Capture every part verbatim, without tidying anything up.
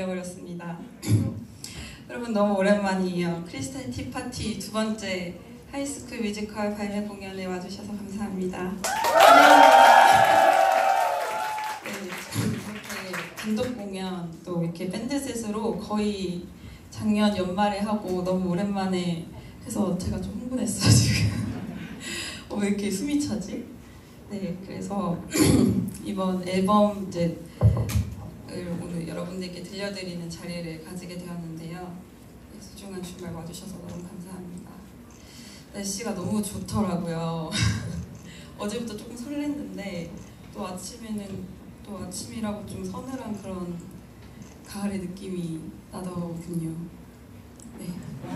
들려버렸습니다. 여러분 너무 오랜만이에요. 크리스탈 티파티 두 번째 하이스쿨 뮤지컬 발레 공연에 와주셔서 감사합니다. 네, 이렇게 단독 공연 또 이렇게 밴드셋으로 거의 작년 연말에 하고 너무 오랜만에 해서 제가 좀 흥분했어요 지금. 어, 왜 이렇게 숨이 차지? 네, 그래서 이번 앨범 이제 오늘 여러분들께 들려드리는 자리를 가지게 되었는데요. 소중한 주말 와주셔서 너무 감사합니다. 날씨가 너무 좋더라고요. 어제부터 조금 설렜는데 또 아침에는 또 아침이라고 좀 서늘한 그런 가을의 느낌이 나더군요. 네.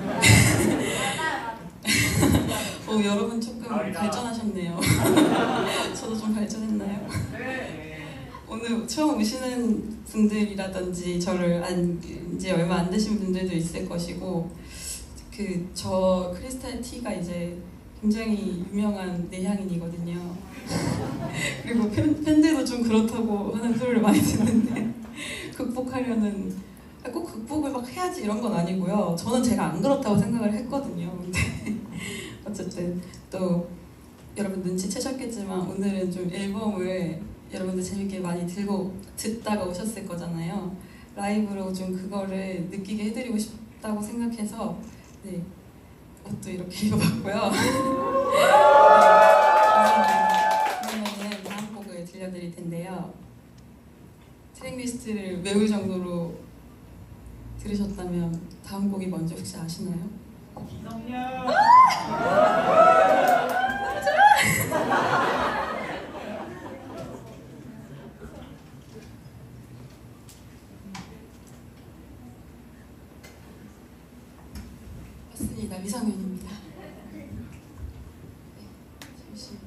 어, 여러분 조금 발전하셨네요. 저도 좀 발전했나요? 오늘 처음 오시는 분들이라든지 저를 안 이제 얼마 안 되신 분들도 있을 것이고, 그 저 크리스탈 T가 이제 굉장히 유명한 내향인이거든요. 그리고 팬, 팬들도 좀 그렇다고 하는 소리를 많이 듣는데 극복하려는, 꼭 극복을 막 해야지 이런 건 아니고요. 저는 제가 안 그렇다고 생각을 했거든요. 근데 어쨌든 또 여러분 눈치채셨겠지만 오늘은 좀 앨범을 여러분들 재밌게 많이 들고 듣다가 오셨을 거잖아요. 라이브로 좀 그거를 느끼게 해드리고 싶다고 생각해서 네, 옷도 이렇게 입어봤고요. 그러면은 다음 곡을 들려드릴 텐데요. 트랙리스트를 외울 정도로 들으셨다면 다음 곡이 뭔지 혹시 아시나요? 기성년! 맞습니다. 미성년입니다. 네, 잠시만요.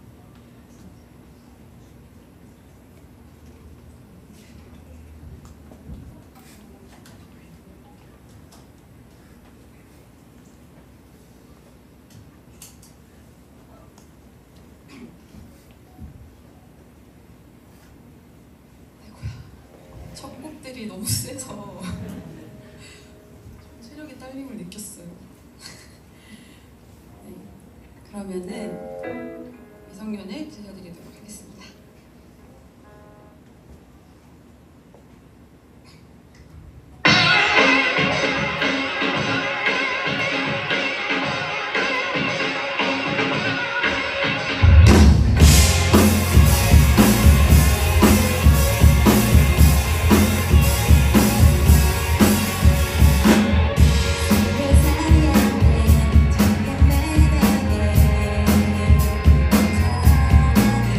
첫 곡들이 너무 세서 체력의 딸림을 느꼈어요. 네, 그러면은 미성년을 들려드리도록 하겠습니다. 내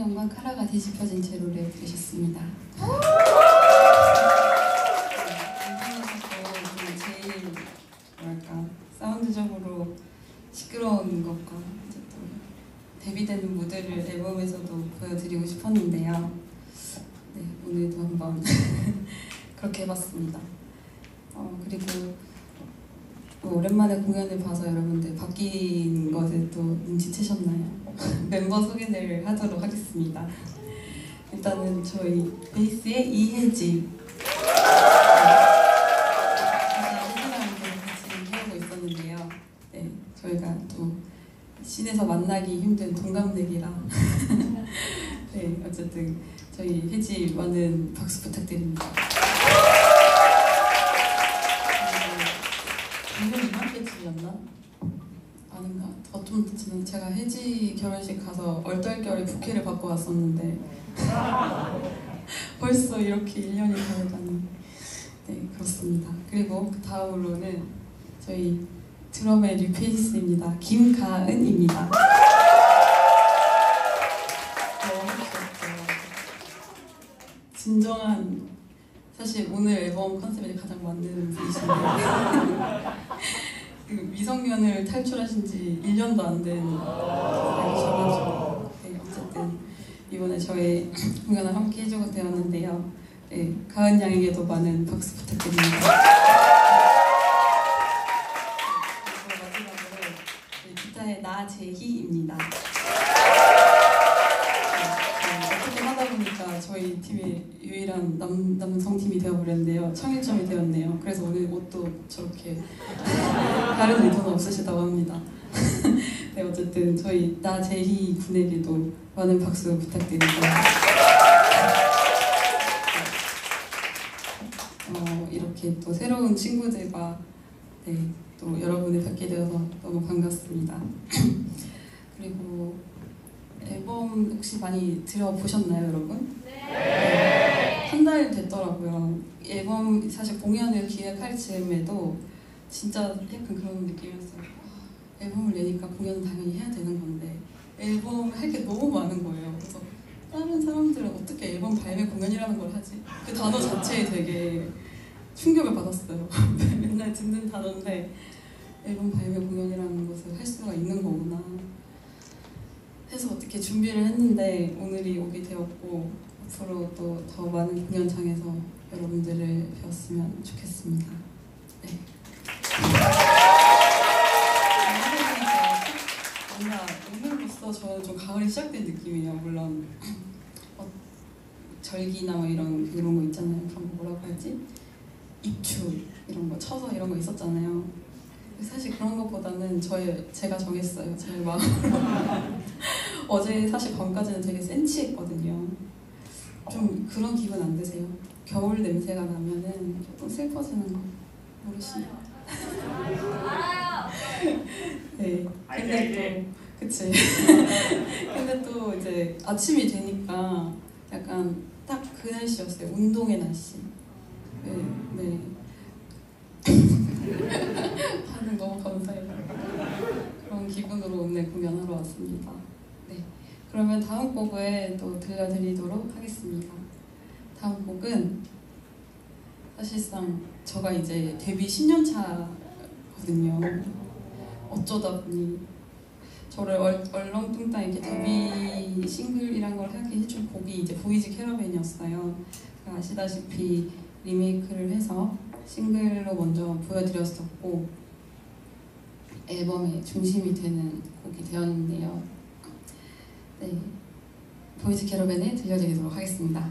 이성년과 카라가 뒤집혀진 채로를 들으셨습니다. 이성년도 제일 뭐랄까 사운드적으로 시끄러운 것과 이제 또 데뷔되는 무대를 앨범에서도 보여드리고 싶었는데요. 네, 오늘도 한번 그렇게 해봤습니다. 어, 그리고 또 오랜만에 공연을 봐서 여러분들 바뀐 것을 또 눈치채셨나요? 멤버 소개를 하도록 하겠습니다. 일단은 저희 베이스의 이혜지. 저희가 또 씬에서 만나기 힘든 동갑내기라 네, 어쨌든 저희 혜지 많은 박수 부탁드립니다. 방금 이맘때쯤이었나? 아닌가? 어, 좀 지난 제가 혜지 결혼식 가서 얼떨결에 부케를 받고 왔었는데 벌써 이렇게 일 년이 가다니. 네, 그렇습니다. 그리고 그 다음으로는 저희 드럼의 뉴페이스입니다. 김가은입니다. 너무 귀엽죠. 진정한, 사실 오늘 앨범 컨셉에 가장 맞는 분이신데 그 미성년을 탈출하신 지 일 년도 안 된 분이셔가지고 네, 어쨌든 이번에 저희 공연을 함께 해주게 되었는데요. 네, 가은 양에게도 많은 박수 부탁드립니다. 나재희입니다. 네, 어떻게 하다 보니까 저희 팀의 유일한 남, 남성팀이 되어버렸는데요. 청일점이 되었네요. 그래서 오늘 옷도 저렇게 다른 의도는 없으시다고 합니다. 네, 어쨌든 저희 나재희 군에게도 많은 박수 부탁드립니다. 어, 이렇게 또 새로운 친구들과 네, 또 여러분을 뵙게 되어서 너무 반갑습니다. 그리고 앨범 혹시 많이 들어보셨나요, 여러분? 네! 한 달 됐더라고요. 앨범 사실 공연을 기획할 즈음에도 진짜 약간 그런 느낌이었어요. 앨범을 내니까 공연은 당연히 해야 되는 건데 앨범을 할 게 너무 많은 거예요. 그래서 다른 사람들은 어떻게 앨범 발매 공연이라는 걸 하지? 그 단어 자체에 되게 충격을 받았어요. 맨날 듣는 단어인데 앨범 발매 공연이라는 것을 할 수가 있는 거구나 해서 어떻게 준비를 했는데 오늘이 오게 되었고 앞으로 또 더 많은 공연장에서 여러분들을 뵈었으면 좋겠습니다. 네. 뭔가 오늘로써 저는 좀 가을이 시작된 느낌이에요. 물론 어, 절기나 뭐 이런 이런 거 있잖아요. 그런 거 뭐라고 하지? 입추 이런 거 쳐서 이런 거 있었잖아요. 사실 그런 것보다는 저의 제가 정했어요. 제 마음으로. 어제 사실 밤까지는 되게 센치했거든요. 좀 그런 기분 안 드세요? 겨울 냄새가 나면은 조금 슬퍼지는 거 모르시나요? 네. 근데 또 그치. 근데 또 이제 아침이 되니까 약간 딱 그 날씨였어요. 운동의 날씨. 네, 네. 다들 너무 감사해요. 그런 기분으로 오늘 공연하러 왔습니다. 네, 그러면 다음 곡을 또 들려드리도록 하겠습니다. 다음 곡은 사실상 저가 이제 데뷔 십 년 차거든요. 어쩌다 보니 저를 얼, 얼렁뚱땅 이렇게 데뷔 싱글이란 걸 하게 해준 곡이 이제 보이즈 캐러밴이었어요. 아시다시피 리메이크를 해서 싱글로 먼저 보여드렸었고 앨범의 중심이 되는 곡이 되었는데요. 네, 보이즈 캐러밴을 들려드리도록 하겠습니다.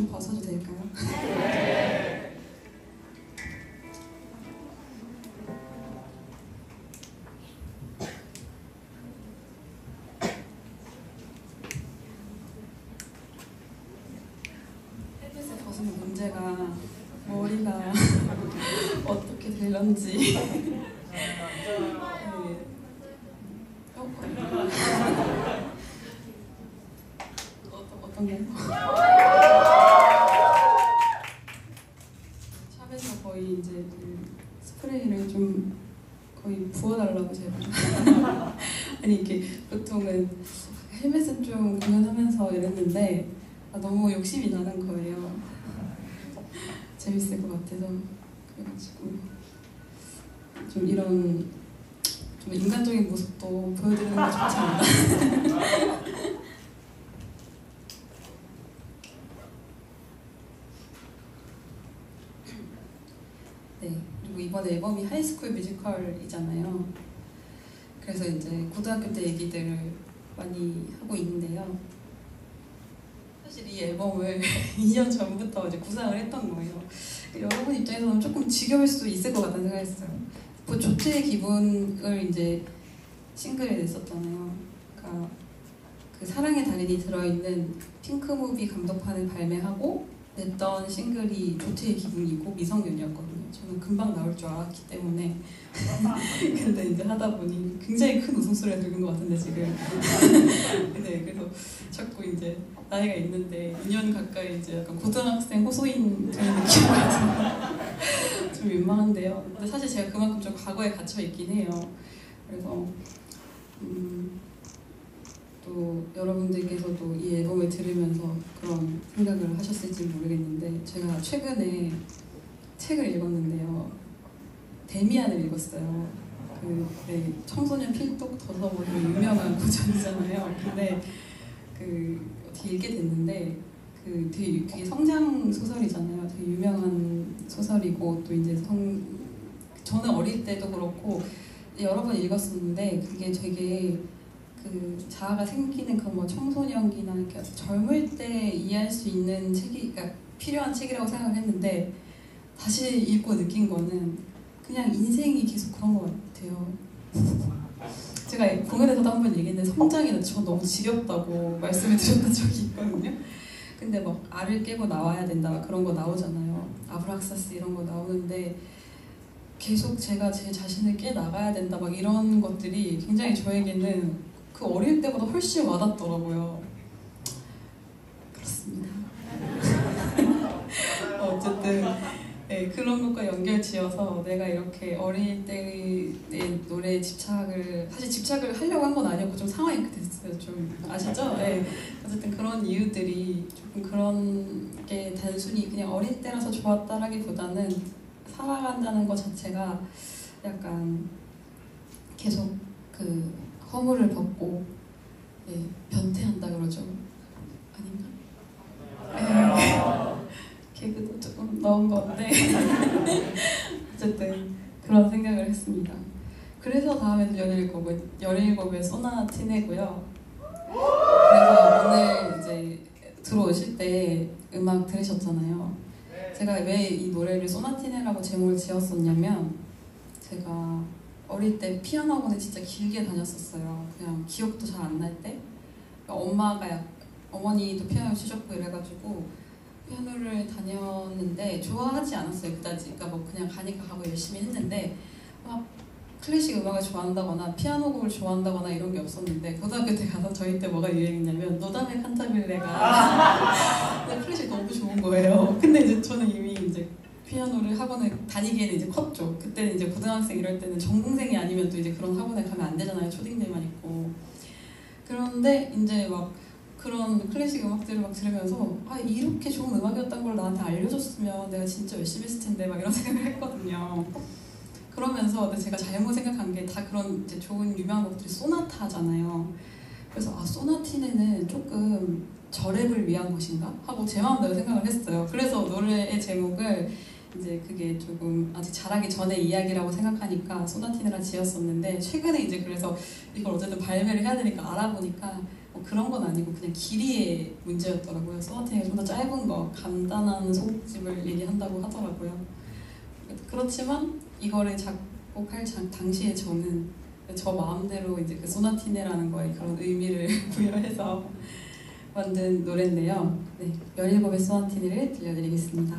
좀 벗어도 될까요? 헤드셋 벗으면 문제가 머리가 어떻게 될런지. 네. 어, 어떤 어떤 게? 샵에서 거의 이제 그 스프레이를 좀 거의 부어달라고 제가. 아니 이게 보통은 헬멧은 좀 공연하면서 이랬는데 아, 너무 욕심이 나는 거예요. 재밌을 것 같아서. 그래가지고 좀 이런 좀 인간적인 모습도 보여드리는 게 좋지 않나. 네, 그리고 이번 앨범이 하이스쿨 뮤지컬이잖아요. 그래서 이제 고등학교 때 얘기들을 많이 하고 있는데요. 사실 이 앨범을 이 년 전부터 이제 구상을 했던 거예요. 여러분 입장에서는 조금 지겨울 수 있을 것 같다는 생각을 했어요. 그 조트의 기분을 이제 싱글에 냈었잖아요. 그러니까 그 사랑의 달인이 들어있는 핑크무비 감독판을 발매하고 냈던 싱글이 조트의 기분이고 미성년이었거든요. 저는 금방 나올 줄 알았기 때문에. 근데 이제 하다 보니 굉장히 큰 웃음소리가 들린 것 같은데 지금. 네, 그래서 자꾸 이제 나이가 있는데 이 년 가까이 이제 약간 고등학생 호소인 되는 느낌이라서 좀 민망한데요. 근데 사실 제가 그만큼 좀 과거에 갇혀 있긴 해요. 그래서 음, 또 여러분들께서도 이 앨범을 들으면서 그런 생각을 하셨을지 모르겠는데 제가 최근에 책을 읽었는데요. 데미안을 읽었어요. 그 네, 청소년 필독 더서뭐 유명한 고전이잖아요. 근데 그 어떻게 읽게 됐는데 그 되게, 되게 성장 소설이잖아요. 되게 유명한 소설이고 또 이제 성 저는 어릴 때도 그렇고 여러 번 읽었었는데 그게 되게 그 자아가 생기는 그 뭐 청소년기나 이렇게 젊을 때 이해할 수 있는 책이 그러니까 필요한 책이라고 생각을 했는데 다시 읽고 느낀 거는 그냥 인생이 계속 그런 것 같아요. 제가 공연에서도 한 번 얘기했는데 성장이 저 너무 지겹다고 말씀을 드렸던 적이 있거든요. 근데 막 알을 깨고 나와야 된다 그런 거 나오잖아요. 아브락사스 이런 거 나오는데 계속 제가 제 자신을 깨 나가야 된다 막 이런 것들이 굉장히 저에게는 그 어릴 때보다 훨씬 와닿더라고요. 그렇습니다. 어쨌든 네, 그런 것과 연결지어서 내가 이렇게 어릴 때의 노래에 집착을 사실 집착을 하려고 한 건 아니었고 좀 상황이 그렇게 됐어요. 좀 아시죠? 네. 어쨌든 그런 이유들이 조금 그런 게 단순히 그냥 어릴 때라서 좋았다라기보다는 살아간다는 것 자체가 약간 계속 그 허물을 벗고 네, 변태한다 그러죠. 아닌가? 네. 개그도 조금 넣은 건데 어쨌든 그런 생각을 했습니다. 그래서 다음에는 열일곱을, 열일곱의 소나티네고요. 그래서 오늘 이제 들어오실 때 음악 들으셨잖아요. 제가 왜 이 노래를 소나티네라고 제목을 지었었냐면 제가 어릴 때 피아노 학원에 진짜 길게 다녔었어요. 그냥 기억도 잘 안 날 때. 그러니까 엄마가 약, 어머니도 피아노 치셨고 이래가지고 피아노를 다녔는데 좋아하지 않았어요 그다지. 그러니까 뭐 그냥 가니까 가고 열심히 했는데 막 클래식 음악을 좋아한다거나 피아노곡을 좋아한다거나 이런 게 없었는데 고등학교 때 가서 저희 때 뭐가 유행했냐면 노담의 칸타빌레가 클래식 너무 좋은 거예요. 근데 이제 저는 이미 이제 피아노를 학원을 다니기에는 이제 컸죠. 그때는 이제 고등학생 이럴 때는 전공생이 아니면 또 이제 그런 학원에 가면 안 되잖아요. 초딩들만 있고. 그런데 이제 막 그런 클래식 음악들을 막 들으면서 아 이렇게 좋은 음악이었던 걸 나한테 알려줬으면 내가 진짜 열심히 했을 텐데 막 이런 생각을 했거든요. 그러면서 근데 제가 잘못 생각한 게 다 그런 이제 좋은 유명한 곡들이 소나타잖아요. 그래서 아 소나티네는 조금 저랩을 위한 것인가 하고 제 마음대로 생각을 했어요. 그래서 노래의 제목을 이제 그게 조금 아직 자라기 전의 이야기라고 생각하니까 소나티네라 지었었는데 최근에 이제 그래서 이걸 어쨌든 발매를 해야 되니까 알아보니까 뭐 그런 건 아니고 그냥 길이의 문제였더라고요. 소나티가 좀 더 짧은 거, 간단한 소집을 얘기한다고 하더라고요. 그렇지만 이거를 작곡할 당시에 저는 저 마음대로 이제 그 소나티네라는 거에 그런 의미를 부여해서 만든 노래인데요. 네, 열일곱의 소나티네를 들려드리겠습니다.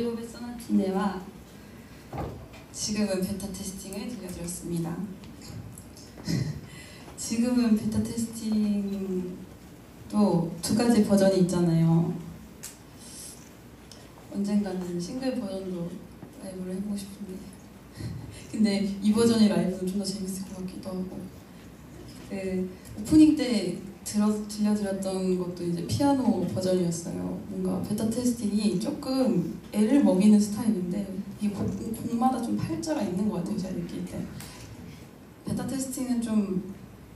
일곱의 소나티네와 지금은 베타 테스팅을 들려드렸습니다. 지금은 베타 테스팅도 두 가지 버전이 있잖아요. 언젠가는 싱글 버전도 라이브를 해보고 싶은데 근데 이 버전의 라이브는 좀 더 재밌을 것 같기도 하고, 그 오프닝 때 들어, 들려드렸던 것도 이제 피아노 버전이었어요. 뭔가 베타 테스팅이 조금 애를 먹이는 스타일인데 이 곡, 곡마다 좀 팔자가 있는 것 같아요, 제가 느낄 때. 베타 테스팅은 좀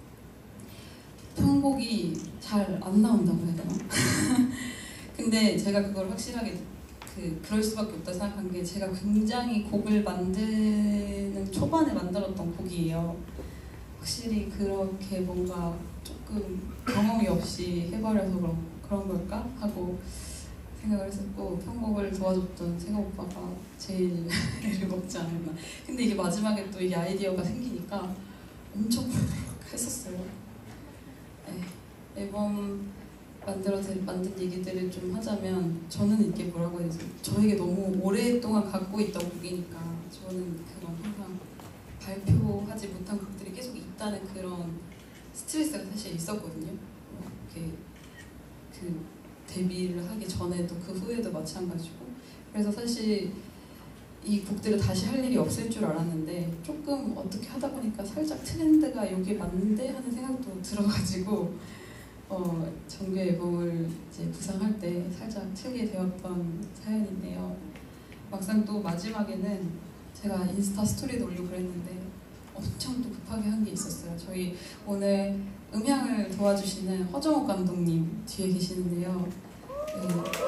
편곡이 잘 안 나온다고 해야 되나? 근데 제가 그걸 확실하게 그, 그럴 수밖에 없다 생각한 게, 제가 굉장히 곡을 만드는 초반에 만들었던 곡이에요. 확실히 그렇게 뭔가 조금 경험이 없이 해버려서 그런, 그런 걸까? 하고 생각을 했었고, 편곡을 도와줬던 세가 오빠가 제일 애를 먹지 않았나. 근데 이게 마지막에 또 이게 아이디어가 생기니까 엄청 했었어요. 네, 앨범 만들어 만든 얘기들을 좀 하자면, 저는 이게 뭐라고 해야 되지? 저에게 너무 오랫동안 갖고 있던 곡이니까 저는 그런 항상 발표하지 못한 곡들이 계속 있다는 그런 스트레스가 사실 있었거든요. 이렇게 그 데뷔를 하기 전에도 그 후에도 마찬가지고. 그래서 사실 이 곡들을 다시 할 일이 없을 줄 알았는데, 조금 어떻게 하다 보니까 살짝 트렌드가 여기에 맞는데 하는 생각도 들어가지고 어, 정규 앨범을 이제 구상할 때 살짝 틀게 되었던 사연인데요. 막상 또 마지막에는 제가 인스타 스토리도 올리고 그랬는데 엄청 또 급하게 한 게 있었어요. 저희 오늘 음향을 도와주시는 허정욱 감독님 뒤에 계시는데요. 네.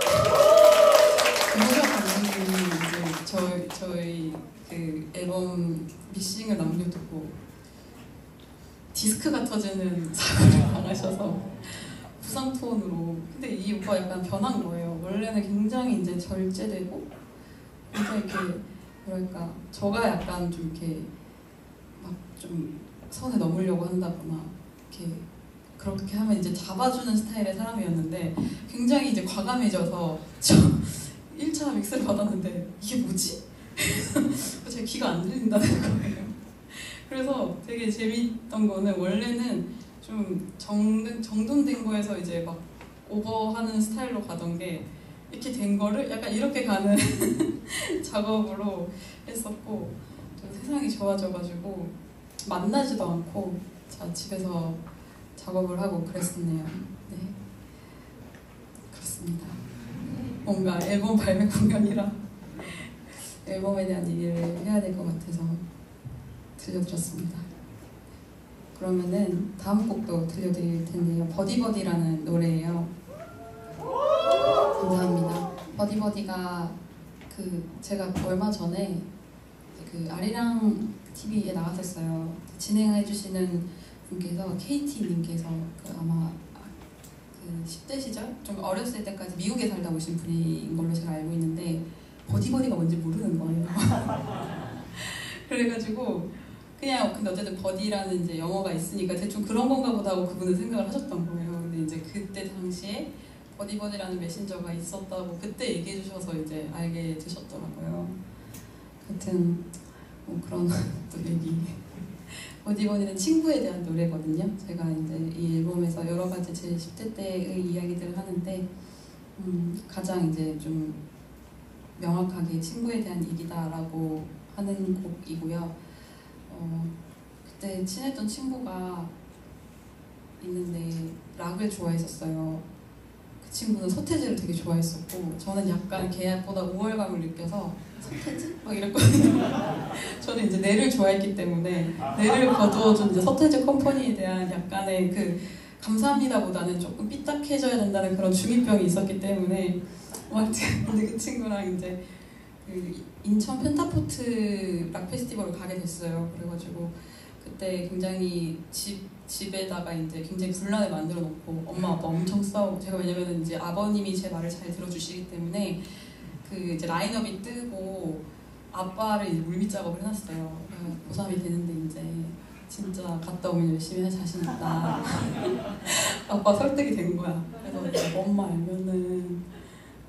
허정욱 감독님이 이제 저희, 저희 그 앨범 미싱을 남겨두고 디스크가 터지는 사고를 당하셔서 부상 투혼으로. 근데 이 오빠 약간 변한 거예요. 원래는 굉장히 이제 절제되고 굉장히 이렇게 뭐랄까, 저가 약간 좀 이렇게 막 좀 선에 넘으려고 한다거나 이렇게 그렇게 하면 이제 잡아주는 스타일의 사람이었는데, 굉장히 이제 과감해져서 저 일 차 믹스를 받았는데 이게 뭐지? 제 귀가 안 들린다는 거예요. 그래서 되게 재밌던 거는, 원래는 좀 정, 정돈된 거에서 이제 막 오버하는 스타일로 가던 게 이렇게 된 거를 약간 이렇게 가는 작업으로 했었고, 좀 세상이 좋아져가지고 만나지도 않고 자, 집에서 작업을 하고 그랬었네요. 네, 그렇습니다. 뭔가 앨범 발매 공연이라 앨범에 대한 얘기를 해야 될 것 같아서 들려드렸습니다. 그러면은 다음 곡도 들려드릴 텐데요. 버디버디라는 노래예요. 감사합니다. 버디버디가 그 제가 얼마 전에 그 아리랑 티비에 나갔었어요. 진행해주시는 분께서 케이티님께서 그 아마 그 십 대 시절 좀 어렸을 때까지 미국에 살다 오신 분인 걸로 제가 알고 있는데 버디버디가 뭔지 모르는 거예요. 그래가지고 그냥 근데 어쨌든 버디라는 이제 영어가 있으니까 대충 그런 건가 보다 하고 그분은 생각을 하셨던 거예요. 근데 이제 그때 당시에 버디버디라는 메신저가 있었다고 그때 얘기해 주셔서 이제 알게 되셨더라고요. 하여튼 뭐 그런 또 얘기. 버디버디는 친구에 대한 노래거든요. 제가 이제 이 앨범에서 여러 가지 제 십 대 때의 이야기들을 하는데 음, 가장 이제 좀 명확하게 친구에 대한 얘기다라고 하는 곡이고요. 어, 그때 친했던 친구가 있는데 락을 좋아했었어요. 그 친구는 서태지를 되게 좋아했었고, 저는 약간 걔보다 우월감을 느껴서 서태지? 막 이랬거든요. 저는 이제 내를 좋아했기 때문에 내를 거두어준 이제 서태지 컴퍼니에 대한 약간의 그 감사합니다보다는 조금 삐딱해져야 된다는 그런 중이병이 있었기 때문에 아무튼 근데 그 친구랑 이제 그 인천 펜타포트 락 페스티벌을 가게 됐어요. 그래가지고 그때 굉장히 집 집에다가 이제 굉장히 분란을 만들어 놓고 엄마 아빠 엄청 싸우고, 제가 왜냐면은 이제 아버님이 제 말을 잘 들어주시기 때문에 그 이제 라인업이 뜨고 아빠를 이제 물밑 작업을 해놨어요. 고삼이 되는데 이제 진짜 갔다 오면 열심히 할 자신 있다. 아빠 설득이 된 거야. 그래서 이제 엄마 알면은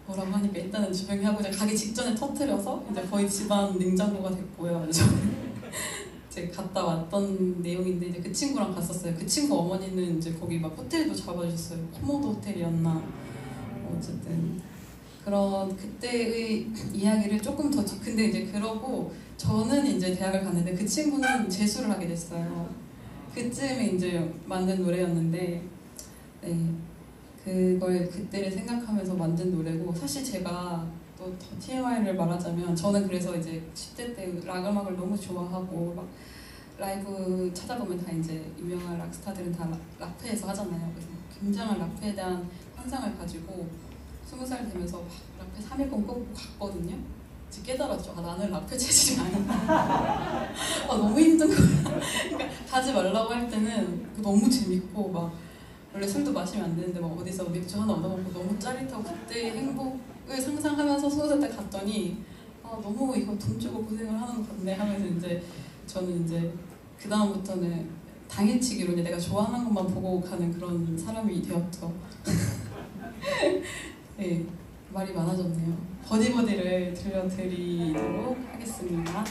뭐라고 하니까 일단은 조용히 하고 이제 가기 직전에 터트려서 이제 거의 집안 냉장고가 됐고요. 그래서 이제 갔다 왔던 내용인데 이제 그 친구랑 갔었어요. 그 친구 어머니는 이제 거기 막 호텔도 잡아주셨어요. 코모도 호텔이었나. 어쨌든 그런 그때의 이야기를 조금 더 뒤- 근데 이제 그러고 저는 이제 대학을 갔는데 그 친구는 재수를 하게 됐어요. 그쯤에 이제 만든 노래였는데 네. 그걸 그때를 생각하면서 만든 노래고 사실 제가 또 더 티엠아이를 말하자면 저는 그래서 이제 십 대 때 락 음악을 너무 좋아하고 막 라이브 찾아보면 다 이제 유명한 락스타들은 다 락, 락페에서 하잖아요. 그래서 굉장한 락페에 대한 환상을 가지고 스무 살 되면서 막 락페 삼 일권 꽂고 갔거든요. 이제 깨달았죠. 아, 나는 락페 체질이 아니다. 아, 너무 힘든 거야. 그러니까 가지 말라고 할 때는 너무 재밌고 막 원래 술도 마시면 안 되는데 막 어디서 맥주 하나 얻어먹고 너무 짜릿하고 그때의 행복을 상상하면서 스무 살 때 갔더니 아 너무 이거 돈 주고 고생을 하는 것 같네 하면서 이제 저는 이제 그 다음부터는 당일치기로 이제 내가 좋아하는 것만 보고 가는 그런 사람이 되었죠. 네, 말이 많아졌네요. 버디버디를 들려드리도록 하겠습니다.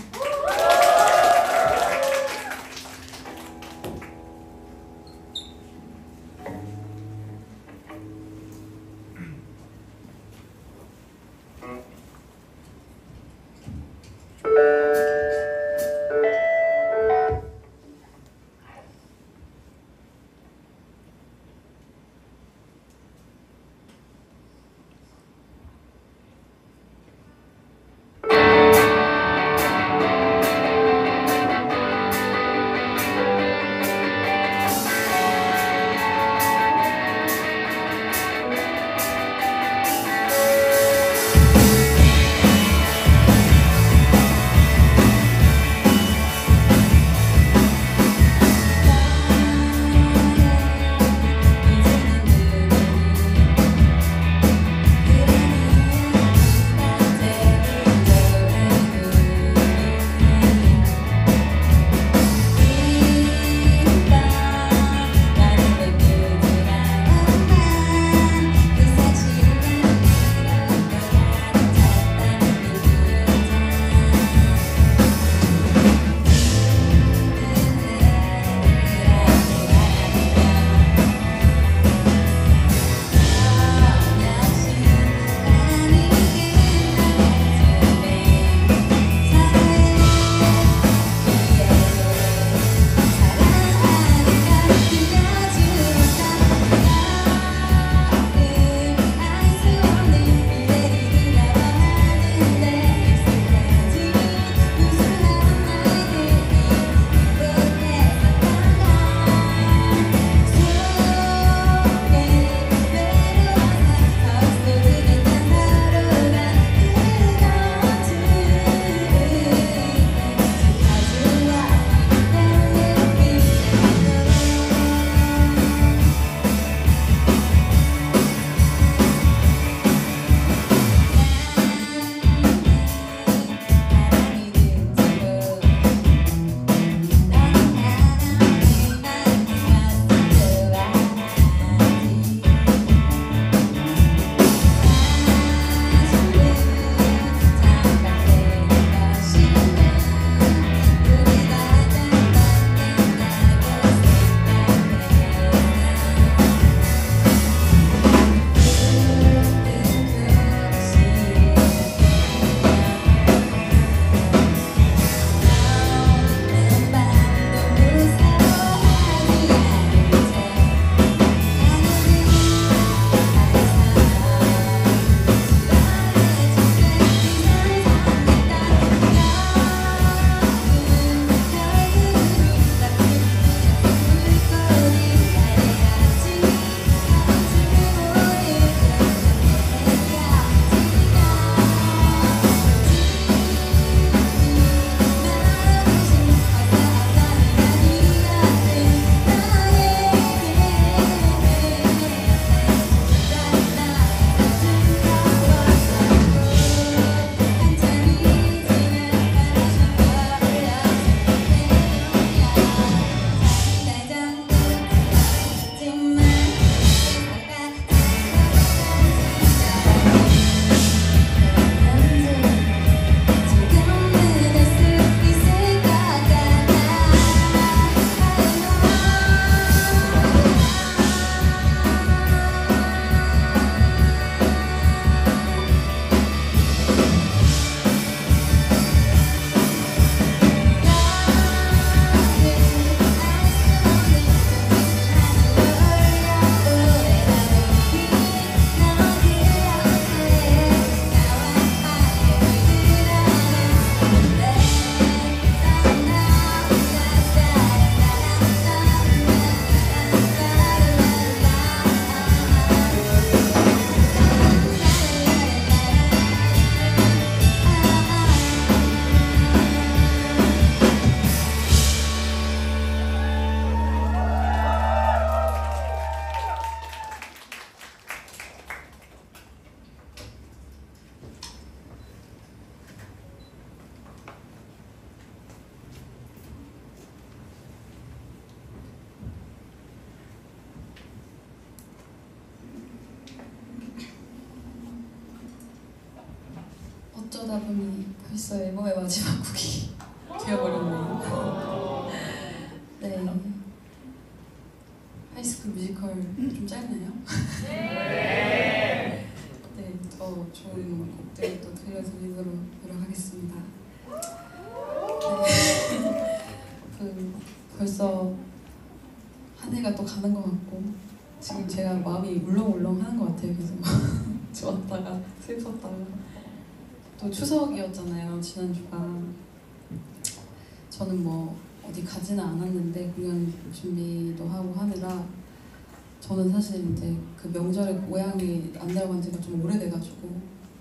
어쩌다 보니 벌써 앨범의 마지막 곡이 되어버렸네요. 네. 하이스쿨 뮤지컬 좀 짧나요? 네. 네, 더 좋은 곡들 또 들려드리도록 노력하겠습니다. 네. 그 벌써 한 해가 또 가는 것 같고 지금 제가 마음이 울렁울렁하는 것 같아요. 계속 좋았다가 슬펐다가 또 추석이었잖아요. 지난주가 저는 뭐 어디 가지는 않았는데 공연 준비도 하고 하느라 저는 사실 이제 그 명절에 고향에 안 내려간 지가 좀 오래돼가지고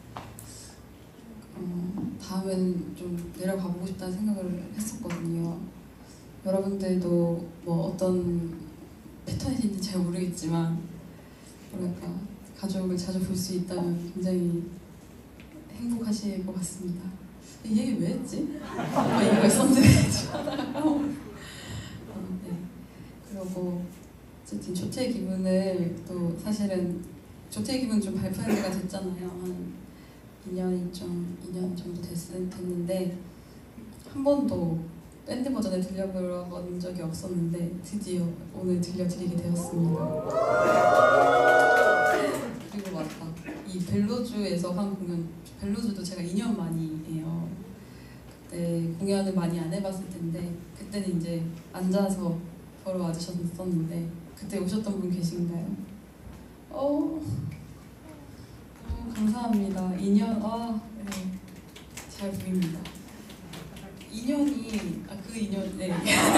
어, 다음엔 좀 내려가 보고 싶다는 생각을 했었거든요. 여러분들도 뭐 어떤 패턴이 있는지 잘 모르겠지만 뭐랄까 가족을 자주 볼 수 있다면 굉장히 행복하실 것 같습니다. 이 얘기 왜 했지? 아, 이유가 있었는데 하다가 까먹었어. 어, 네. 그리고 어쨌든 조퇴의 기분을 또 사실은 조퇴의 기분 좀 발표한 지가 됐잖아요. 한 이 년이 좀 이 년 정도 됐, 됐는데 한 번도 밴드 버전을 들려본 적이 없었는데 드디어 오늘 들려드리게 되었습니다. 그리고 맞다. 이 벨로주에서 한 공연, 벨로주도 제가 이 년 만이에요. 그때 공연을 많이 안 해봤을 텐데 그때는 이제 앉아서 보러 와주셨었는데 그때 오셨던 분 계신가요? 어, 어 감사합니다. 이 년, 아, 네, 잘 보입니다. 이 년이, 아, 그 이 년, 네.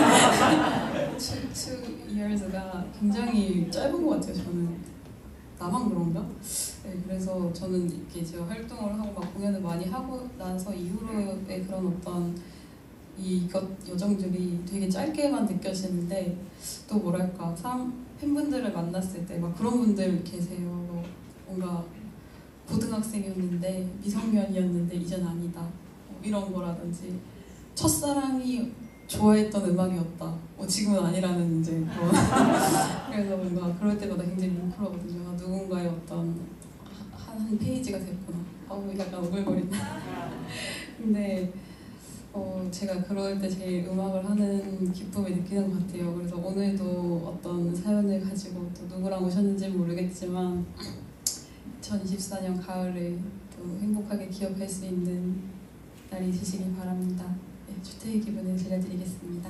two years가 굉장히 짧은 것 같아요, 저는. 나만 그런가? 네, 그래서 저는 이렇게 제가 활동을 하고 막 공연을 많이 하고 나서 이후로의 그런 어떤 이것 여정들이 되게 짧게만 느껴지는데 또 뭐랄까, 사람, 팬분들을 만났을 때 막 그런 분들 계세요. 뭐 뭔가 고등학생이었는데 미성년이었는데 이젠 아니다. 뭐 이런 거라든지 첫사랑이 좋아했던 음악이었다. 뭐 지금은 아니라는 이제 그런. 그래서 뭔가 그럴 때마다 굉장히 뭉클하거든요. 아, 누군가의 어떤 한, 한 페이지가 됐구나. 아우 약간 오글거린다. 근데 어, 제가 그럴 때 제일 음악을 하는 기쁨을 느끼는 것 같아요. 그래서 오늘도 어떤 사연을 가지고 또 누구랑 오셨는지 모르겠지만 이천이십사 년 가을을 또 행복하게 기억할 수 있는 날이 되시길 바랍니다. 네, 주택의 기분을 들려드리겠습니다.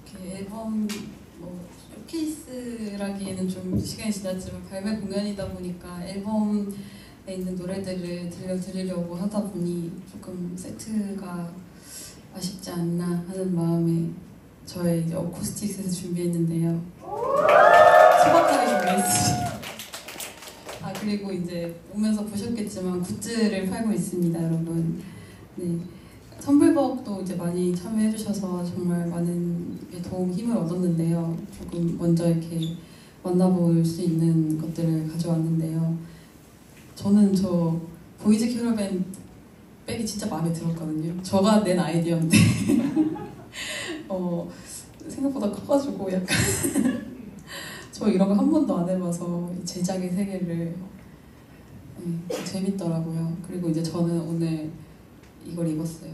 이렇게 앨범 뭐 쇼케이스라기에는 좀 시간이 지났지만 발매 공연이다 보니까 앨범에 있는 노래들을 들려드리려고 하다 보니 조금 세트가 아쉽지 않나 하는 마음에 저의 이제 어쿠스틱 셋을 준비했는데요. 소박하게 준비했습니다. 아 그리고 이제 오면서 보셨겠지만 굿즈를 팔고 있습니다, 여러분. 네. 선불벅도 이제 많이 참여해주셔서 정말 많은 도움, 힘을 얻었는데요. 조금 먼저 이렇게 만나볼 수 있는 것들을 가져왔는데요. 저는 저 보이즈 캐러밴 백이 진짜 마음에 들었거든요. 저가 낸 아이디어인데 어, 생각보다 커가지고 약간 저 이런 거 한 번도 안 해봐서 제작의 세계를 네, 재밌더라고요. 그리고 이제 저는 오늘 이걸 입었어요.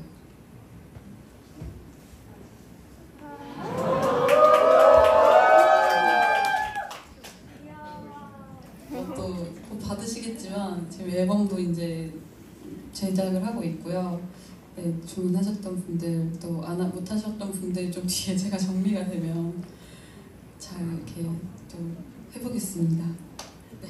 또 곧 받으시겠지만 지금 앨범도 이제 제작을 하고 있고요. 네, 주문하셨던 분들 또 안 못하셨던 분들 좀 뒤에 제가 정리가 되면 잘 이렇게 또 해보겠습니다. 네.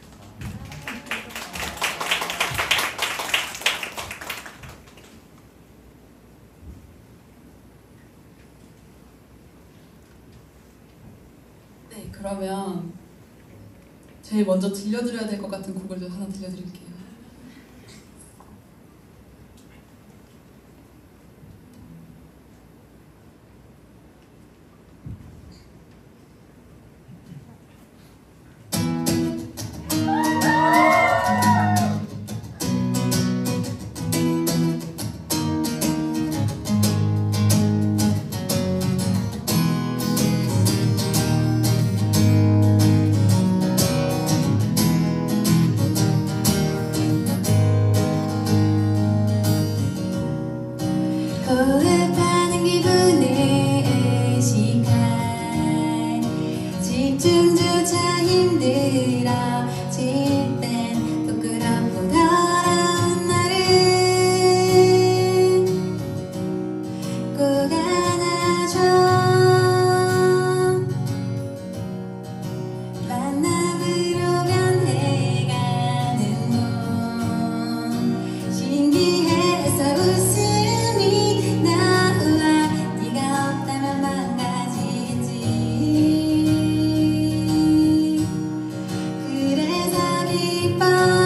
네, 그러면 제일 먼저 들려드려야 될 것 같은 곡을 좀 하나 들려드릴게요. 호흡하는 기분에 의식할 집중조차 힘들어질 땐 부끄럽고 더러운 나를 꼭 안아줘. 만남으로 변해가는 넌 신기해서 웃음이 나와. 네가 없다면 망가지겠지. 그래서 기뻐.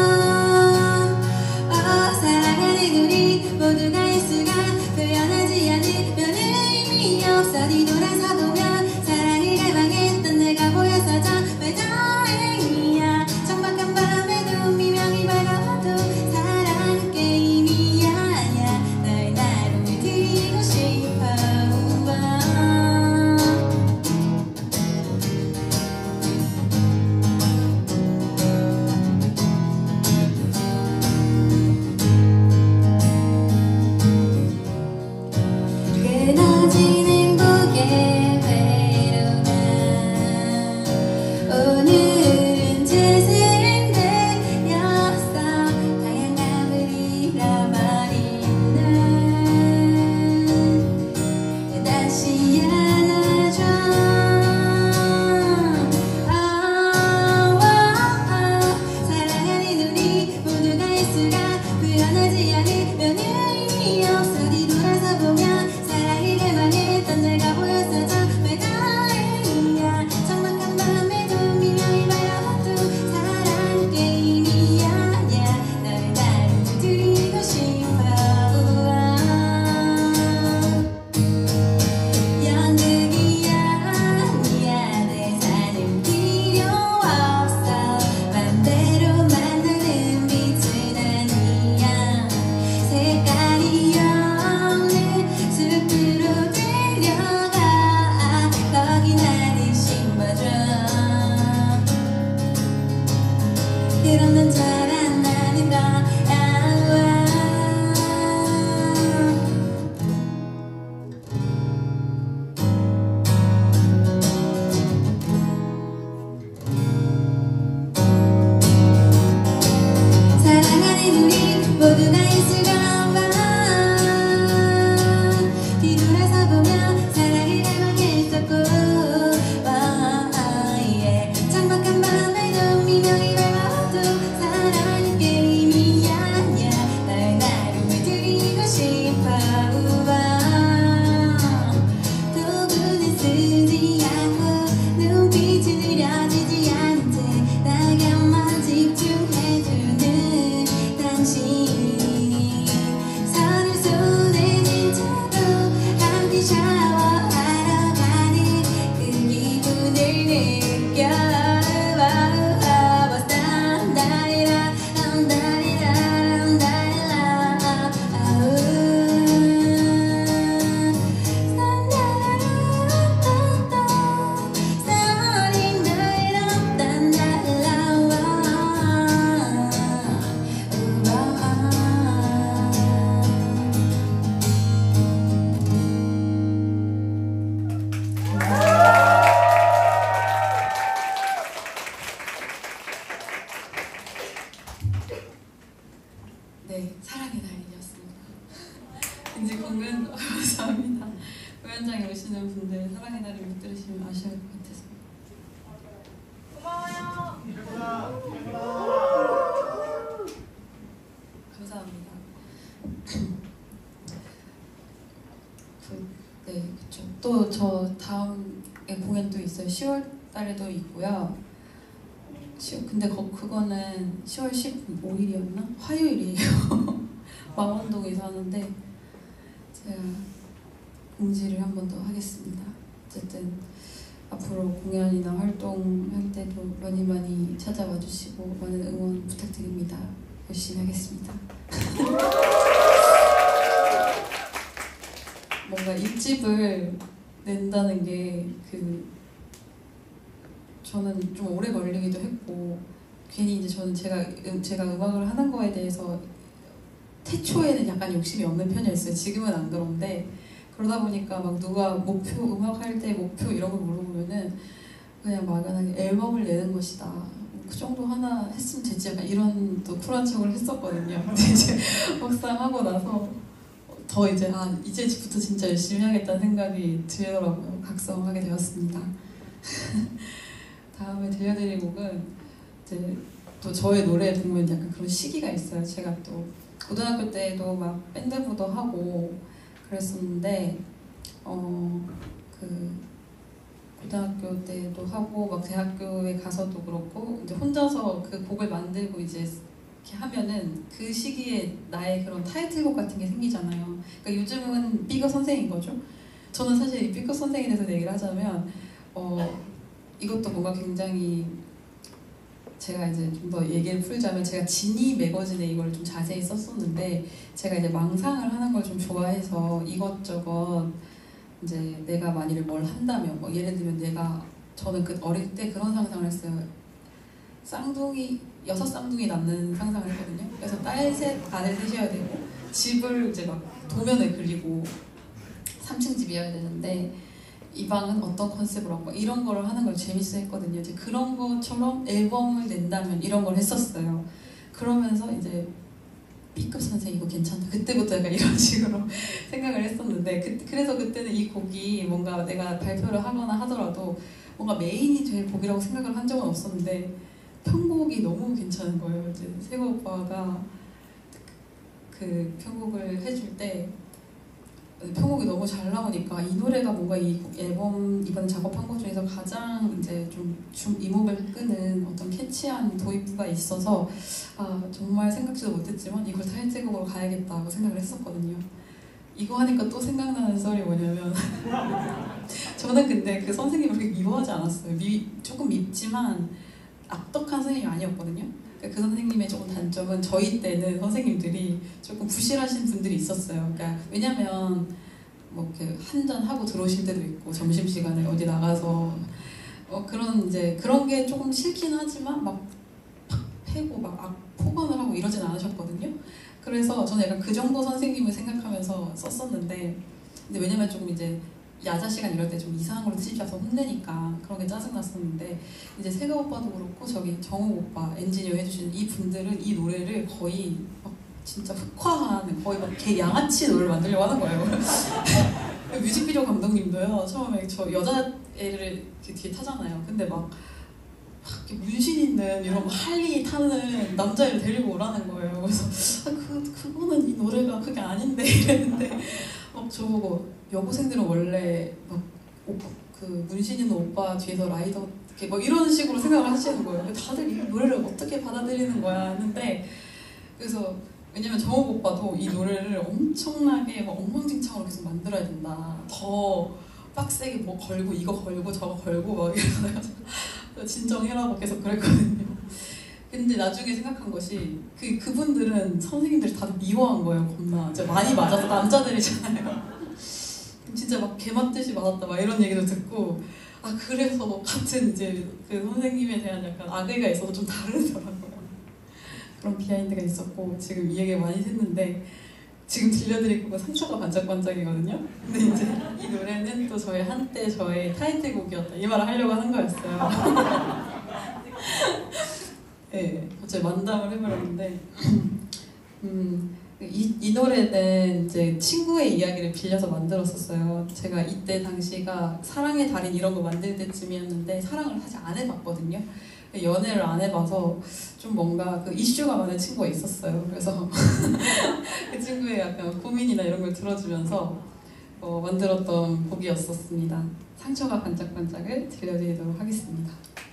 어, 사랑하는 우리 모두가 일수가 표현하지 않으면 의미 없어. 뒤돌아서 보면 사랑을 갈망했던 내가 보여서 정말 다행이야. 적막한 밤에도 미명이 밝아도 사랑은 게임이 아니야. 널 나로 물들이고 싶어. 끊어진 행복의 오시는 분들 사랑의 날을 못 들으시면 아쉬울 것 같아서. 고마워요. 감사합니다. 그, 네, 그쵸. 또 저 다음에 공연도 있어요. 시월 달에도 있고요. 시, 근데 거, 그거는 시월 십오일이었나? 화요일이에요. 망원동에서 하는데 제가 공지를 한 번 더 하겠습니다. 어쨌든 앞으로 공연이나 활동할 때도 많이 많이 찾아와 주시고 많은 응원 부탁드립니다. 열심히 하겠습니다. 뭔가 일집을 낸다는 게 그 저는 좀 오래 걸리기도 했고 괜히 이제 저는 제가 음, 제가 음악을 하는 거에 대해서 태초에는 약간 욕심이 없는 편이었어요. 지금은 안 그런데 그러다 보니까 막 누가 목표 음악 할 때 목표 이런 걸 물어보면은 그냥 막연하게 앨범을 내는 것이다. 그 정도 하나 했으면 됐지. 약간 이런 또 쿨한 척을 했었거든요. 근데 이제 막상 하고 나서 더 이제 아 이제부터 진짜 열심히 하겠다는 생각이 들더라고요. 각성하게 되었습니다. 다음에 들려드릴 곡은 이제 또 저의 노래에 보면 약간 그런 시기가 있어요. 제가 또 고등학교 때도 막 밴드부도 하고 그랬었는데 어 그 고등학교 때도 하고 막 대학교에 가서도 그렇고 이제 혼자서 그 곡을 만들고 이제 이렇게 하면은 그 시기에 나의 그런 타이틀곡 같은 게 생기잖아요. 그러니까 요즘은 삐거 선생인 거죠. 저는 사실 이 삐거 선생에 대해서 얘기를 하자면 어 이것도 뭔가 굉장히 제가 이제 좀 더 얘기를 풀자면 제가 지니 매거진에 이걸 좀 자세히 썼었는데 제가 이제 망상을 하는 걸 좀 좋아해서 이것저것 이제 내가 만일에 뭘 한다면 뭐 예를 들면 내가 저는 그 어릴 때 그런 상상을 했어요. 쌍둥이 여섯 쌍둥이 낳는 상상을 했거든요. 그래서 딸 셋, 아들 셋이어야 되고 집을 이제 막 도면에 그리고 삼 층 집이어야 되는데 이 방은 어떤 컨셉으로 하고 이런 거를 하는 걸 재밌어 했거든요. 이제 그런 것처럼 앨범을 낸다면 이런 걸 했었어요. 그러면서 이제 B급 선생 이거 괜찮다. 그때부터 약간 이런 식으로 생각을 했었는데 그, 그래서 그때는 이 곡이 뭔가 내가 발표를 하거나 하더라도 뭔가 메인이 될 곡이라고 생각을 한 적은 없었는데 편곡이 너무 괜찮은 거예요. 이제 세고 오빠가 그 편곡을 해줄 때 편곡이 너무 잘 나오니까 이 노래가 뭔가 이 앨범 이번 작업한 것 중에서 가장 이제 좀, 좀 이목을 끄는 어떤 캐치한 도입부가 있어서 아 정말 생각지도 못했지만 이걸 타이틀곡으로 가야겠다고 생각을 했었거든요. 이거 하니까 또 생각나는 썰이 뭐냐면 저는 근데 그 선생님을 그렇게 미워하지 않았어요. 미, 조금 밉지만 악덕한 선생님이 아니었거든요. 그 선생님의 조금 단점은 저희 때는 선생님들이 조금 부실하신 분들이 있었어요. 그러니까 왜냐면 뭐 이렇게 한잔 하고 들어오실 때도 있고 점심 시간에 어디 나가서 어 그런 이제 그런 게 조금 싫긴 하지만 막 패고 막 악, 폭언을 하고 이러진 않으셨거든요. 그래서 저는 약간 그 정도 선생님을 생각하면서 썼었는데 근데 왜냐면 조금 이제 야자 시간 이럴 때 좀 이상한 걸로 트집잡아서 혼내니까 그런 게 짜증났었는데 이제 세가 오빠도 그렇고 저기 정우 오빠 엔지니어 해주신 이 분들은 이 노래를 거의 막 진짜 흑화하는 거의 막 개 양아치 노래를 만들려고 하는 거예요. 뮤직비디오 감독님도요 처음에 저 여자애를 이렇게 뒤에 타잖아요. 근데 막 이렇게 문신 있는 이런 할리 타는 남자애를 데리고 오라는 거예요. 그래서 아, 그, 그거는 이 노래가 그게 아닌데 이랬는데 막 저보고 여고생들은 원래 막 그 문신 있는 오빠 뒤에서 라이더 이렇게 막 이런 식으로 생각을 하시는 거예요. 다들 이 노래를 어떻게 받아들이는 거야 했는데 그래서 왜냐면 정욱 오빠도 이 노래를 엄청나게 막 엉망진창으로 계속 만들어야 된다. 더 빡세게 뭐 걸고 이거 걸고 저거 걸고 막 이러다가 진정해라고 계속 그랬거든요. 근데 나중에 생각한 것이 그, 그분들은 선생님들이 다들 미워한 거예요. 겁나 진짜 많이 맞아서 남자들이잖아요. 진짜 막 개맞듯이 맞았다 막 이런 얘기도 듣고 아 그래서 같은 이제 그 선생님에 대한 약간 악의가 있어서 좀 다르더라고요. 그런 비하인드가 있었고 지금 이 얘기 많이 했는데 지금 들려드릴 곡은 상처가 반짝반짝이거든요. 근데 이제 이 노래는 또 저의 한때 저의 타이틀곡이었다 이 말을 하려고 하는 거였어요. 네, 갑자기 만담을 해버렸는데 음, 이, 이 노래는 이제 친구의 이야기를 빌려서 만들었었어요. 제가 이때 당시가 사랑의 달인 이런 거 만들 때쯤이었는데 사랑을 사실 안 해봤거든요. 연애를 안 해봐서 좀 뭔가 그 이슈가 많은 친구가 있었어요. 그래서 그 친구의 약간 고민이나 이런 걸 들어주면서 어, 만들었던 곡이었었습니다. 상처가 반짝반짝을 들려드리도록 하겠습니다.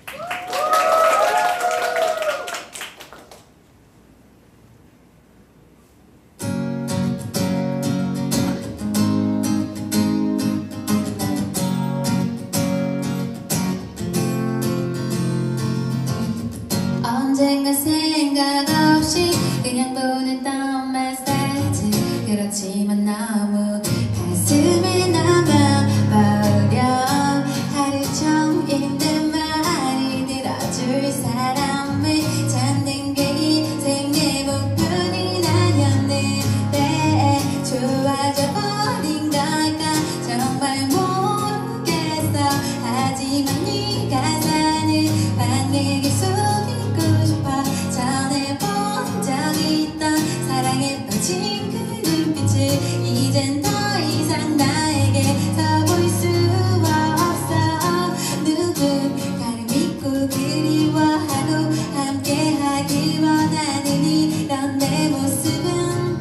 언젠가 생각 없이 그냥 보냈던 메시지 그렇지만 너무 가슴에 남아버려 하루 종일 내 말이 들어줄 사람을 찾는 게 인생의 목표는 아니었는데 좋아져 버린 걸까 정말 모르겠어. 하지만 네가 사는 방에게 속이고 싶어. 전해본 적 있던 사랑에 빠진 그 눈빛을 이젠 더 이상 나에게서 볼 수 없어. 누군가를 믿고 그리워하고 함께하길 원하는 이런 내 모습은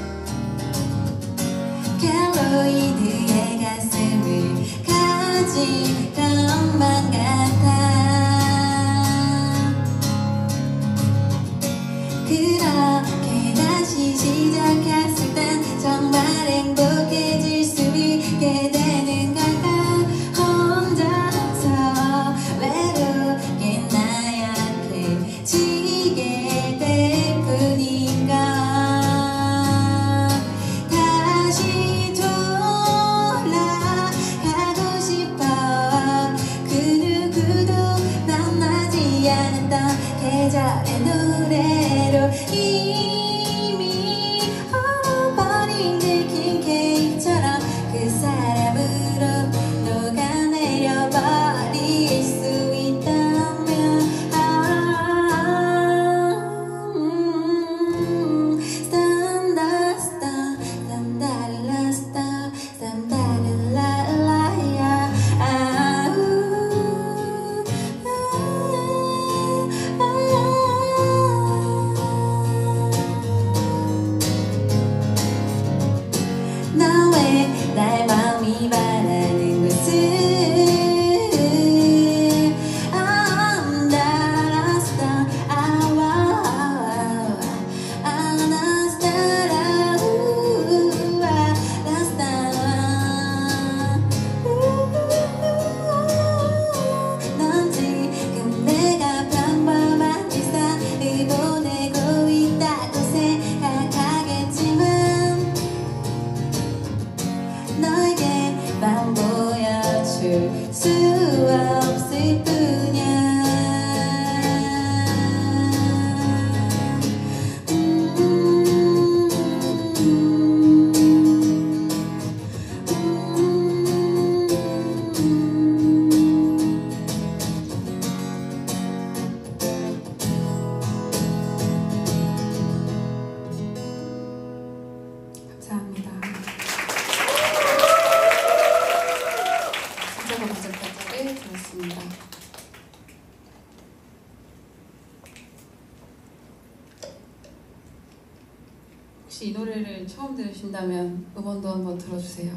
켈로이드의 가슴을 가진 것만 같아. 그렇게 다시 시작했을 땐 정말 행복해질 수 있게 되는 걸까. 혼자서 외롭게 나약해지게 될 뿐인가. 다시 돌아가고 싶어. 그 누구도 만나지 않았던 계절의 노래로 이미 얼어버린 긁힌 케이크처럼 그 사람으로 녹아내려 버릴 수 있다면 아, 음, stan다 sta stan달라 sta stan달라라야 아, 우, 아, 아, 나 왜 날 마음이 바라는 것을 I'm not star. Ah, wow, I'm not star. Ooh, I'm not star. 넌 지금 내가 평범한 일상을 보내고 있다고 생각하겠지만 너에게만 보여줄 수 없을 뿐이야. 음, 감사합니다. 상처가 반짝반짝을 들었습니다. 혹시 이 노래를 처음 들으신다면 음원도 한번 들어주세요.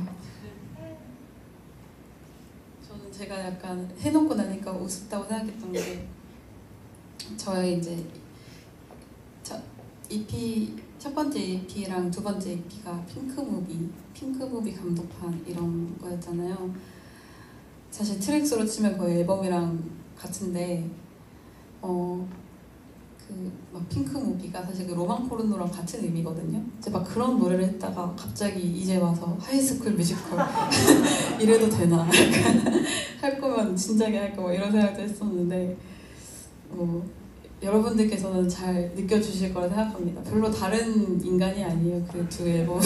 저는 제가 약간 해놓고 나니까 우습다고 생각했던 게 저의 이제 첫 이피 첫 번째 이피랑 두 번째 이피가 핑크무비, 핑크무비 감독판 이런 거였잖아요. 사실 트랙수로 치면 거의 앨범이랑 같은데 어 그 막 핑크무비가 사실 그 로망 포르노랑 같은 의미거든요. 이제 막 그런 노래를 했다가 갑자기 이제 와서 하이스쿨 뮤지컬 이래도 되나 할 거면 진작에 할 거 이런 생각도 했었는데 뭐 여러분들께서는 잘 느껴주실 거라 생각합니다. 별로 다른 인간이 아니에요. 그 두 앨범을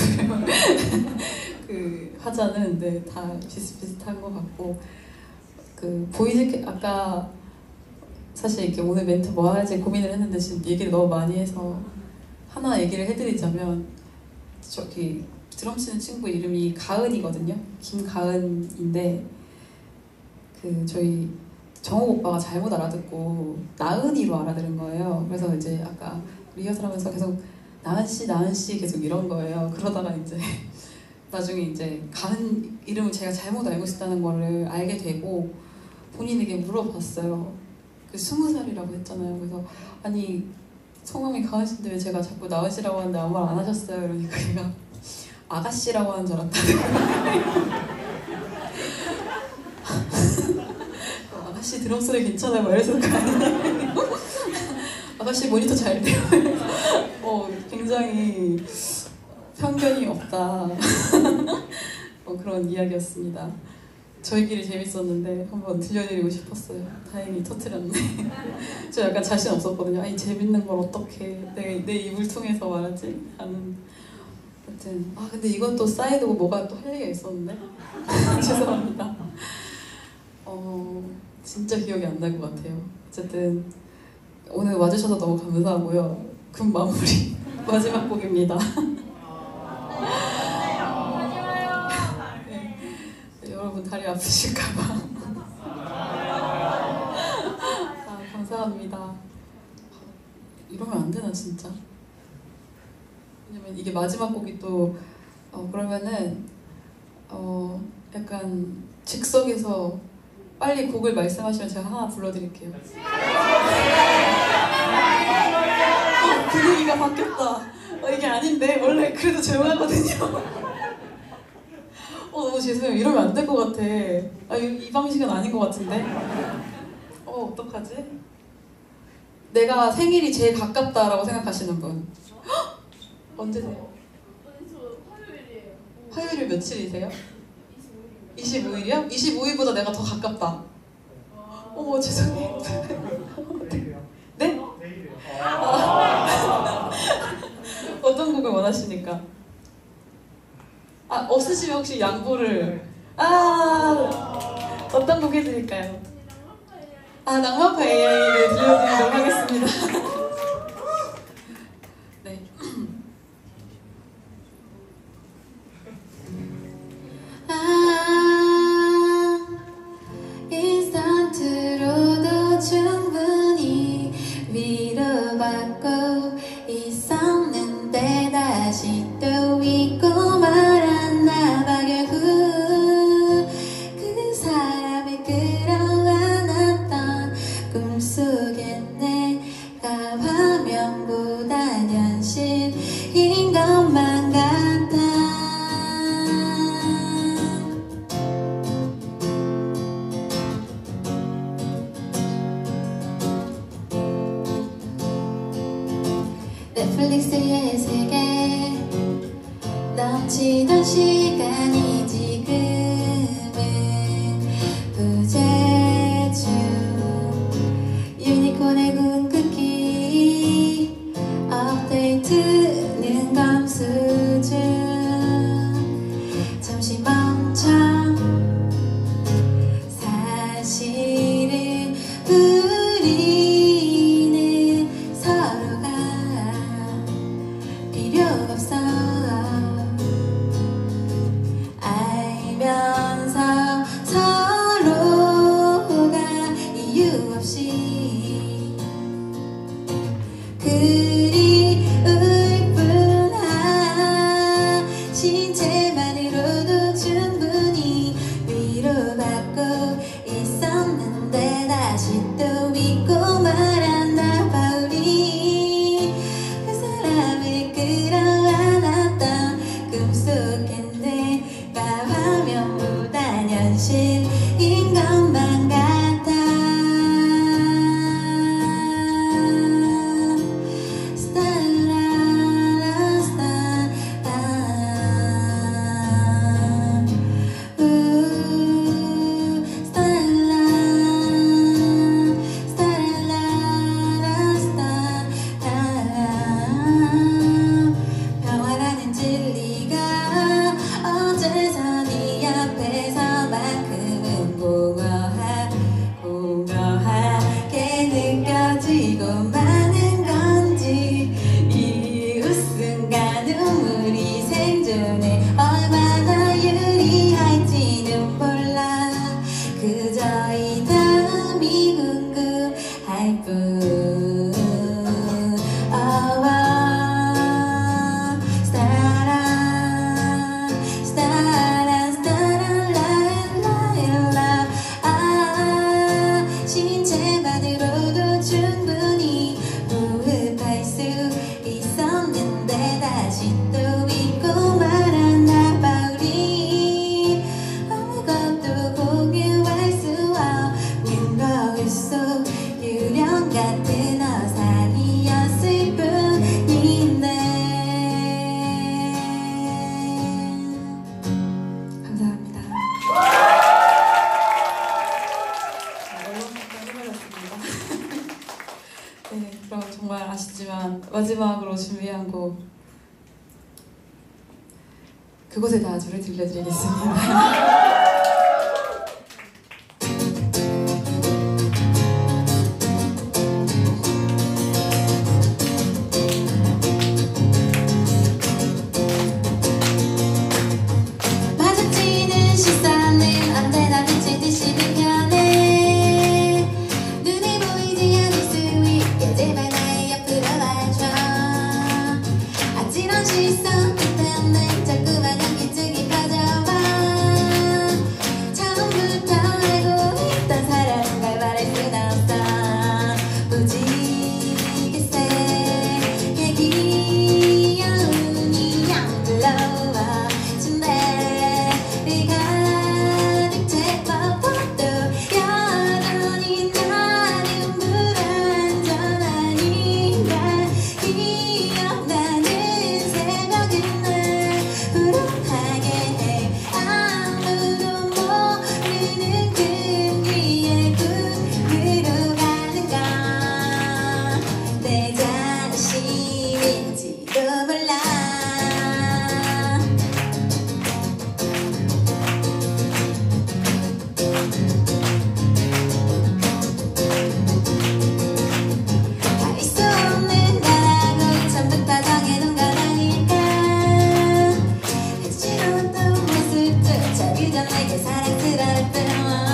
그 화자는 네, 다 비슷비슷한 것 같고 그 보이즈 아까 사실 이렇게 오늘 멘트 뭐 할지 고민을 했는데 지금 얘기를 너무 많이 해서 하나 얘기를 해드리자면 저기 드럼 치는 친구 이름이 가은이거든요. 김가은인데 그 저희 정욱 오빠가 잘못 알아듣고 나은이로 알아들은 거예요. 그래서 이제 아까 리허설하면서 계속 나은 씨, 나은 씨 계속 이런 거예요. 그러다가 이제 나중에 이제 가은 이름을 제가 잘못 알고 있었다는 거를 알게 되고 본인에게 물어봤어요. 그 스무 살이라고 했잖아요. 그래서 아니 성함이 가은 씨인데 왜 제가 자꾸 나은 씨라고 하는데 아무 말 안 하셨어요? 그러니까 얘가 아가씨라고 하는 줄 알았다는 아가씨 드럼 소리 괜찮아요? 막 이래서 아가씨 모니터 잘 돼요. 어, 굉장히 편견이 없다. 어, 그런 이야기였습니다. 저희끼리 재밌었는데 한번 들려드리고 싶었어요. 다행히 터뜨렸네. 저 약간 자신 없었거든요. 아니 재밌는 걸 어떻게 내, 내 입을 통해서 말하지? 하는. 하여튼 아 근데 이건 또 사이드고 뭐가 또 할 얘기가 있었는데 죄송합니다. 어 진짜 기억이 안 날 것 같아요. 어쨌든 오늘 와주셔서 너무 감사하고요. 금 마무리 마지막 곡입니다. 네. 네, 여러분 다리 아프실까봐. 아, 감사합니다. 이러면 안 되나 진짜? 왜냐면 이게 마지막 곡이 또 어, 그러면은 어 약간 즉석에서 빨리 곡을 말씀하시면 제가 하나 불러드릴게요. 어, 분위기가 바뀌었다. 어, 이게 아닌데 원래 그래도 조용하거든요. 어 너무 죄송해요. 이러면 안 될 것 같아. 아, 이, 이 방식은 아닌 것 같은데. 어 어떡하지? 내가 생일이 제일 가깝다라고 생각하시는 분. 헉! 언제세요? 화요일이에요. 화요일이 며칠이세요? 이십오 일이요? 이십오 일보다 내가 더 가깝다. 어머 죄송해요. 네? 아, 어떤 곡을 원하십니까? 아 없으시면 혹시 양보를 아 어떤 곡 해드릴까요? 아 낭만파 에이아이를 들려드리도록 하겠습니다. 네. 인스턴트로도 충분히 위로받고 있었는데 다시 또 잊고 말았나 봐. 결국 그 사람을 끌어안았던 꿈속에 내가 화면보다 현실인 것만 같아. 넷플릭스의 세계 넘치던 시간이 지금은 부재중. 유니콘의 궁극기 업데이트는 감수 중. 잠시 멈춰. 사실은 우리는 서로가 필요가 없어. 도저히 다음이 궁금할 뿐. Oh, 스타라 스타라 스타라 라라라. 아, 신체만으로도 충분히 호흡할 수 있었는데 다시 또 잊고 말았나 봐. 우리 아무것도 공유할 수 없는 거울 속 유령 같은 어사이었을 뿐인데. 감사합니다. 언론학과 해버렸습니다. 네, 그럼 정말 아쉽지만 마지막으로 준비한 곡 그곳의 나주를 들려드리겠습니다. 마주치는 시선은 언제나 미치듯이 불편해. 눈에 보이지 않을 수 있게 제발 나의 옆으로 와줘. 아찔한 시선 때문에 자꾸만 연기증이 퍼져와. 처음부터 알고 있던 사람은 걸 말할 순 없어. 무지개색 귀여운 인형 불러와. 침대를 가득 채워봐도 여전히 나는 불안전하니까. 기억나는 새벽은 날 불안하게 해. 아무도 모르는 금기의 꿈으로 가는가. 내 자신인지도 몰라. 알 수 없는 거라고 전부 다 정해놓은 건 아닐까. 해치웠던 모습조차 그저 내게 사랑스러울 뿐.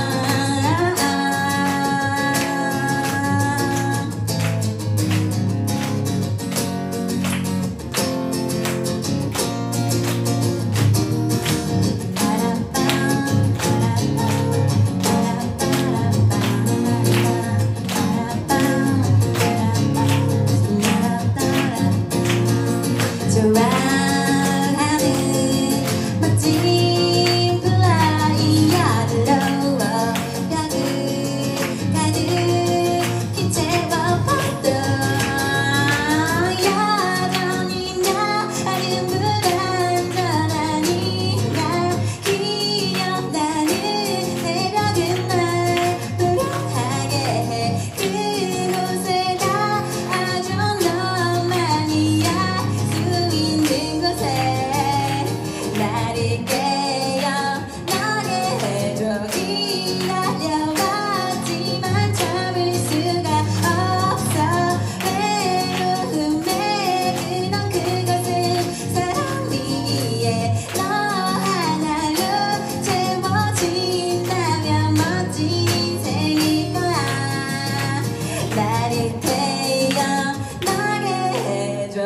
좋아하는 멋진 플라이어들로 벽을 가득히 채워봐도 여전히 나는 불안전하니까. 기억나는 새벽은 날 불안하게 해. 그곳에 닿아줘. 너만이 알 수 있는 곳에 나를 깨어나게 해줘. 기다려왔지만 참을 수가 없어. 외로움에 그던 그것은 사랑 위에 너 하나로 채워진다면 멋진 인생일 거야. 나를 태어나게 해줘.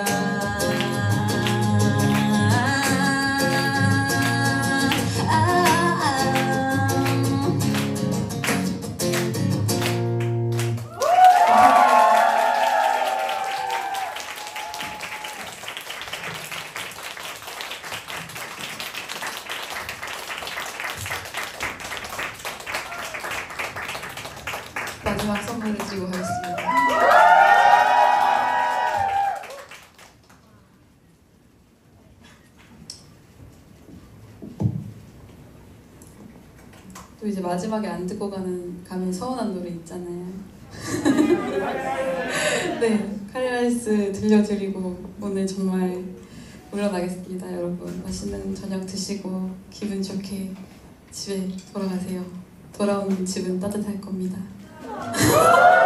마지막 선물을 드리고 가겠습니다. 또 이제 마지막에 안 듣고 가는 가면 서운한 노래 있잖아요. 네, 카리라이스 들려드리고 오늘 정말 물러나겠습니다. 여러분 맛있는 저녁 드시고 기분 좋게 집에 돌아가세요. 돌아오는 집은 따뜻할 겁니다.